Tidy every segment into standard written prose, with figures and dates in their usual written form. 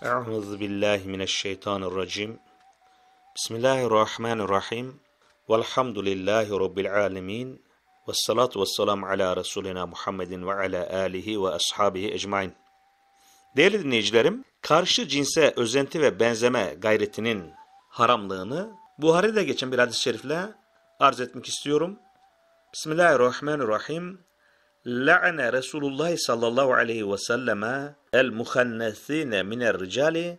Euzu billahi mineşşeytanirracim. Bismillahirrahmanirrahim. Velhamdülillahi rabbil alamin. Ves salatu vesselam ala Resulina Muhammedin ve ala alihi ve ashabihi ecmaîn. Değerli dinleyicilerim, karşı cinse özenti ve benzeme gayretinin haramlığını Buhari'de geçen bir hadis-i şerifle arz etmek istiyorum. Bismillahirrahmanirrahim. La'ane Resulullah sallallahu aleyhi ve selleme el-muhannethine minel-ricali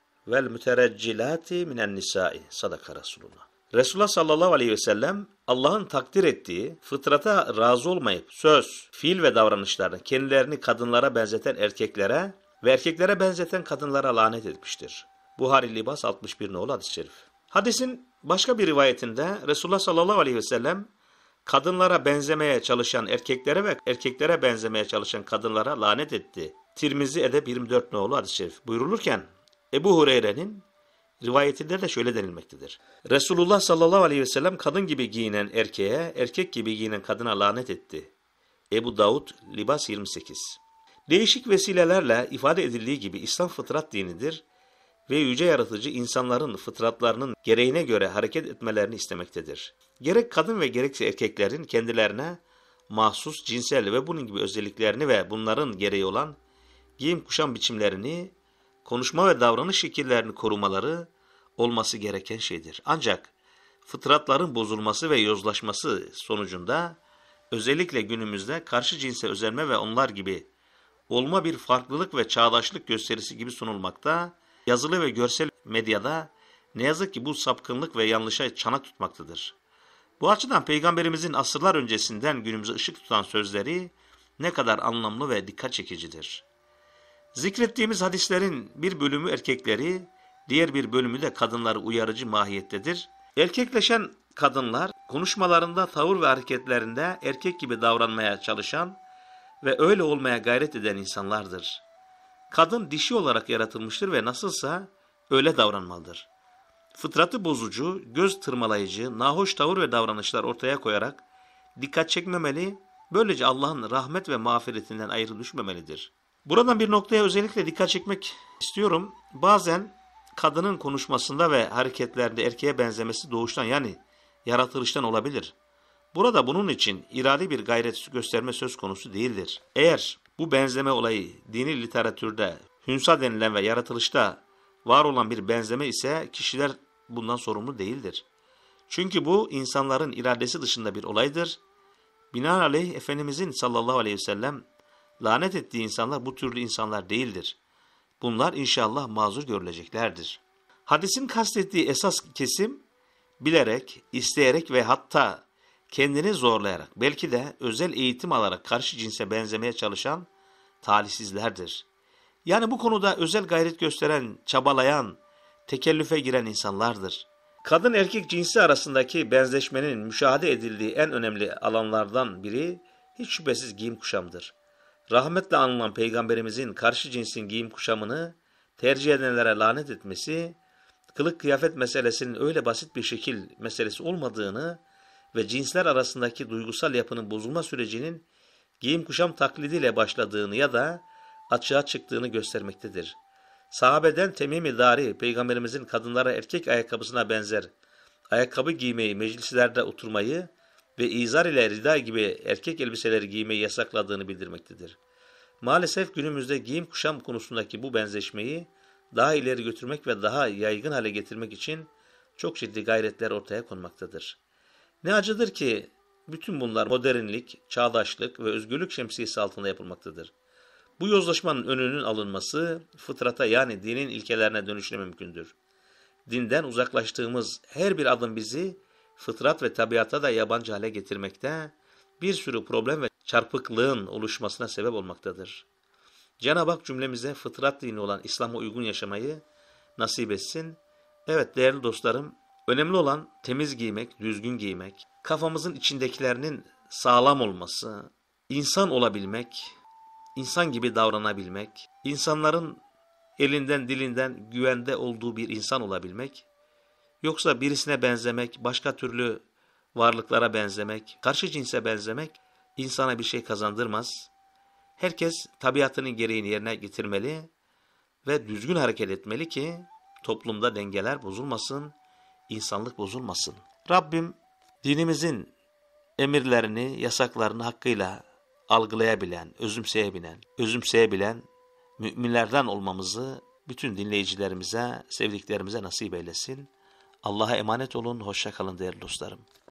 vel-mütereccilati minen-nisai. Sadaka Resulullah. Resulullah sallallahu aleyhi ve sellem Allah'ın takdir ettiği, fıtrata razı olmayıp söz, fiil ve davranışlarını kendilerini kadınlara benzeten erkeklere ve erkeklere benzeten kadınlara lanet etmiştir. Buhari Libas 61 nolu hadis-i şerif. Hadisin başka bir rivayetinde Resulullah sallallahu aleyhi ve sellem kadınlara benzemeye çalışan erkeklere ve erkeklere benzemeye çalışan kadınlara lanet etti. Tirmizi Edeb 24 nolu hadis-i şerif buyurulurken Ebu Hureyre'nin rivayetinde de şöyle denilmektedir. Resulullah sallallahu aleyhi ve sellem kadın gibi giyinen erkeğe, erkek gibi giyinen kadına lanet etti. Ebu Davud Libas 28. Değişik vesilelerle ifade edildiği gibi İslam fıtrat dinidir ve yüce yaratıcı insanların fıtratlarının gereğine göre hareket etmelerini istemektedir. Gerek kadın ve gerekse erkeklerin kendilerine mahsus cinsel ve bunun gibi özelliklerini ve bunların gereği olan giyim kuşam biçimlerini, konuşma ve davranış şekillerini korumaları olması gereken şeydir. Ancak fıtratların bozulması ve yozlaşması sonucunda özellikle günümüzde karşı cinse özenme ve onlar gibi olma bir farklılık ve çağdaşlık gösterisi gibi sunulmakta, yazılı ve görsel medyada ne yazık ki bu sapkınlık ve yanlışa çanak tutmaktadır. Bu açıdan Peygamberimizin asırlar öncesinden günümüze ışık tutan sözleri ne kadar anlamlı ve dikkat çekicidir. Zikrettiğimiz hadislerin bir bölümü erkekleri, diğer bir bölümü de kadınları uyarıcı mahiyettedir. Erkekleşen kadınlar konuşmalarında, tavır ve hareketlerinde erkek gibi davranmaya çalışan ve öyle olmaya gayret eden insanlardır. Kadın dişi olarak yaratılmıştır ve nasılsa öyle davranmalıdır. Fıtratı bozucu, göz tırmalayıcı, nahoş tavır ve davranışlar ortaya koyarak dikkat çekmemeli, böylece Allah'ın rahmet ve mağfiretinden ayrı düşmemelidir. Buradan bir noktaya özellikle dikkat çekmek istiyorum. Bazen kadının konuşmasında ve hareketlerinde erkeğe benzemesi doğuştan yani yaratılıştan olabilir. Burada bunun için iradi bir gayret gösterme söz konusu değildir. Eğer bu benzeme olayı dini literatürde hünsa denilen ve yaratılışta var olan bir benzeme ise kişiler bundan sorumlu değildir. Çünkü bu insanların iradesi dışında bir olaydır. Binaenaleyh Efendimizin sallallahu aleyhi ve sellem lanet ettiği insanlar bu türlü insanlar değildir. Bunlar inşallah mazur görüleceklerdir. Hadisin kastettiği esas kesim bilerek, isteyerek ve hatta kendini zorlayarak belki de özel eğitim alarak karşı cinse benzemeye çalışan talihsizlerdir. Yani bu konuda özel gayret gösteren, çabalayan, tekellüfe giren insanlardır. Kadın erkek cinsi arasındaki benzeşmenin müşahede edildiği en önemli alanlardan biri hiç şüphesiz giyim kuşamdır. Rahmetle anılan Peygamberimizin karşı cinsin giyim kuşamını tercih edenlere lanet etmesi, kılık kıyafet meselesinin öyle basit bir şekil meselesi olmadığını ve cinsler arasındaki duygusal yapının bozulma sürecinin giyim kuşam taklidiyle başladığını ya da açığa çıktığını göstermektedir. Sahabeden Temim-i Dari, Peygamberimizin kadınlara erkek ayakkabısına benzer ayakkabı giymeyi, meclislerde oturmayı ve izar ile rida gibi erkek elbiseleri giymeyi yasakladığını bildirmektedir. Maalesef günümüzde giyim kuşam konusundaki bu benzeşmeyi daha ileri götürmek ve daha yaygın hale getirmek için çok ciddi gayretler ortaya konmaktadır. Ne acıdır ki bütün bunlar modernlik, çağdaşlık ve özgürlük şemsiyesi altında yapılmaktadır. Bu yozlaşmanın önünün alınması fıtrata yani dinin ilkelerine dönüşle mümkündür. Dinden uzaklaştığımız her bir adım bizi fıtrat ve tabiata da yabancı hale getirmekte, bir sürü problem ve çarpıklığın oluşmasına sebep olmaktadır. Cenab-ı Hak cümlemize fıtrat dini olan İslam'a uygun yaşamayı nasip etsin. Evet değerli dostlarım, önemli olan temiz giymek, düzgün giymek, kafamızın içindekilerinin sağlam olması, insan olabilmek, insan gibi davranabilmek, insanların elinden dilinden güvende olduğu bir insan olabilmek, yoksa birisine benzemek, başka türlü varlıklara benzemek, karşı cinse benzemek insana bir şey kazandırmaz. Herkes tabiatının gereğini yerine getirmeli ve düzgün hareket etmeli ki toplumda dengeler bozulmasın, insanlık bozulmasın. Rabbim dinimizin emirlerini, yasaklarını hakkıyla algılayabilen, özümseyebilen müminlerden olmamızı bütün dinleyicilerimize, sevdiklerimize nasip eylesin. Allah'a emanet olun, hoşça kalın değerli dostlarım.